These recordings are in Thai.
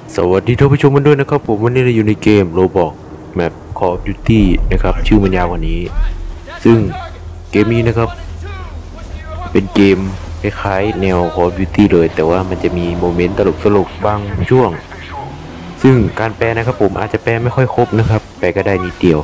สวัสดีท่านผู้ชมกันด้วยนะครับผมวันนี้เราอยู่ในเกม Roblox Map Call of Duty นะครับชื่อมันยาวกว่านี้ซึ่งเกมนี้นะครับเป็นเกมคล้ายๆแนว Call of Duty เลยแต่ว่ามันจะมีโมเมนต์ตลกๆบางช่วงซึ่งการแปลนะครับผมอาจจะแปลไม่ค่อยครบนะครับแปลก็ได้นิดเดียว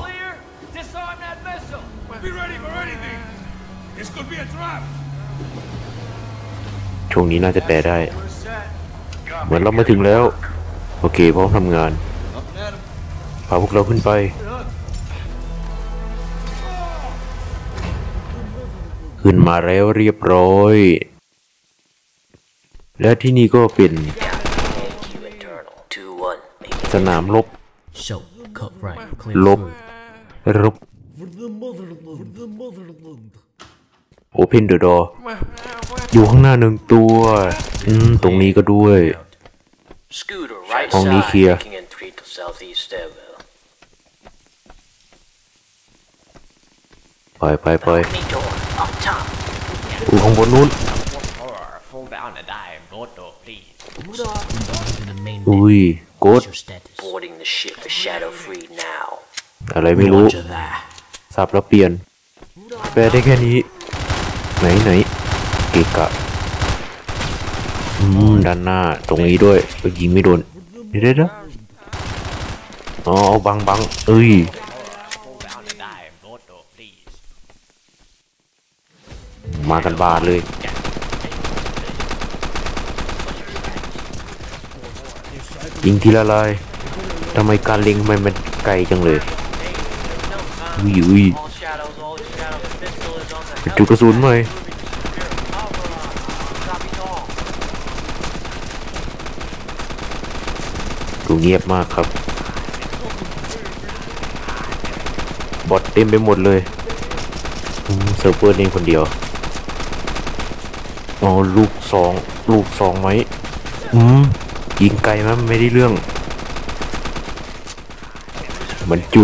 ช่วงนี้น่าจะแปลได้เหมือนเรามาถึงแล้วโอเคพร้อมทำงานพาพวกเราขึ้นไปขึ้นมาแล้วเรียบร้อยและที่นี่ก็เป็นสนามรบรบ Open the door อยู่ข้างหน้าหนึ่งตัวตรงนี้ก็ด้วยห้องนี้เคลียร์ไปข้างบนนู้นอุ้ยกดอะไรไม่รู้สับแล้วเปลี่ยนแปลได้แค่นี้ไหนเกะกะด้านหน้าตรงนี้ด้วยยิงไม่โดนเดี๋ยวอ๋อเอาบังเอ้ยมากันบาดเลยยิงทีละลายทำไมการเล็งมันไกลจังเลยอุ้ยจุดกระสุนหน่อยดูเงียบมากครับบอทเต็มไปหมดเลยเซิร์ฟเวอร์เองคนเดียวอ๋อลูกสองไหมยิงไกลมั้ยไม่ได้เรื่องมันจุ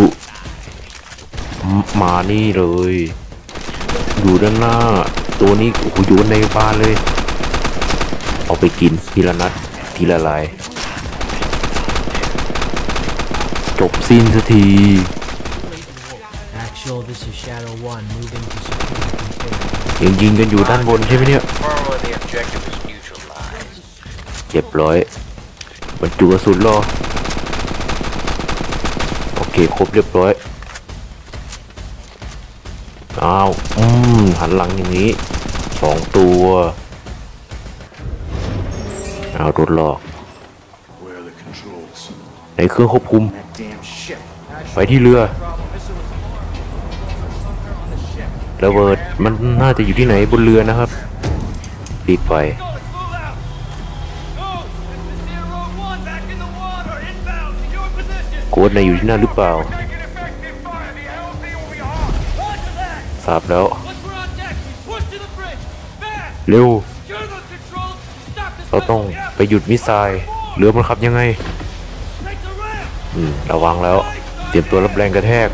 มานี่เลยอยู่ด้านหน้าตัวนี้โอ้โหอยู่ในบ้านเลยเอาไปกินทีละนัดทีละลายจบสิ้นสักทียังยิงกันอยู่ด้านบนใช่ไหมเนี่ยเรียบร้อยบรรจุกระสุนรอโอเคครบเรียบร้อยอ้าวหันหลังอย่างนี้2ตัวเอาโดนหลอกในเครื่องควบคุมไปที่เรือระเบิดมันน่าจะอยู่ที่ไหนบนเรือนะครับรีบไปโค้ดนายอยู่ที่นั่นหรือเปล่าทราบแล้วเร็วเราต้องไปหยุดมิสไซล์เรือมันขับยังไงระวังแล้วเตรียมตัวรับแรงกระแทก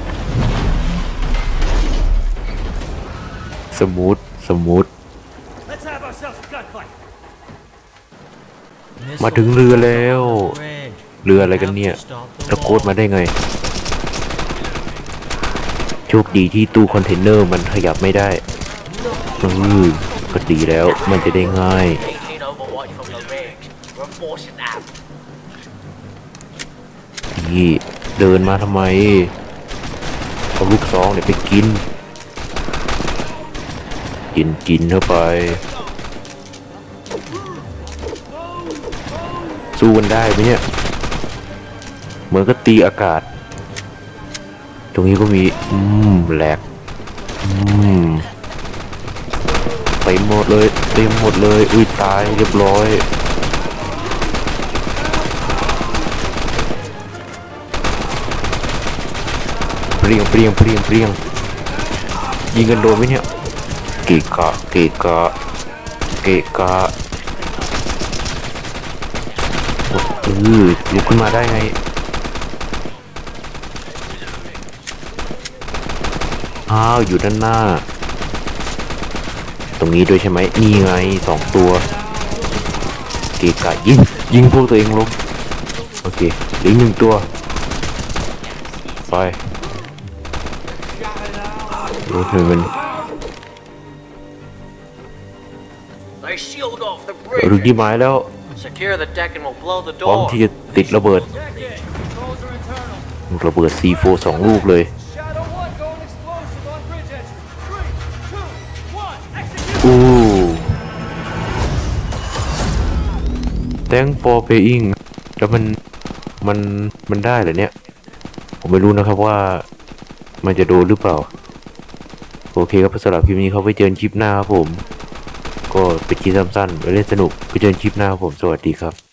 สมูทมาถึงเรือแล้วเรืออะไรกันเนี่ยแล้วโค้ดมาได้ไงโชคดีที่ตู้คอนเทนเนอร์มันขยับไม่ได้ก็ดีแล้วมันจะได้ง่ายนี่เดินมาทำไมเอาลูกซองเนี่ยไปกินเข้าไปสู้กันได้ไหมเนี่ยเหมือนก็ตีอากาศตรงนี้ก็มีแหลกเต็มหมดเลยอุ้ยตายเรียบร้อยเปรี้ยงยิงกันโดนไหมเนี่ยเกะกะลุกขึ้นมาได้ไงอยู่ด้านหน้าตรงนี้ด้วยใช่ไหมนี่ไง2ตัวเกะกะยิงพวกตัวเองลงโอเคเหลือ1 ตัวไปดูหนึ่งมัน They sealed off the เราถึง bridge. ที่หมายแล้ว Secure the deck and we'll blow the พร้อม door. ที่จะติดระเบิดระเบิด C4 2 ลูกเลย Shadow 1 going explosive on bridge entry. 3, 2, 1, execute! อู้ Thanks for paying แล้วมันได้เหรอเนี่ยผมไม่รู้นะครับว่ามันจะโดนหรือเปล่าโอเคครับสำหรับคลิปนี้เขาไปเจอคลิปหน้าครับผมก็เป็นคลิปสั้นๆไปเล่นสนุกไปเจอคลิปหน้าครับผมสวัสดีครับ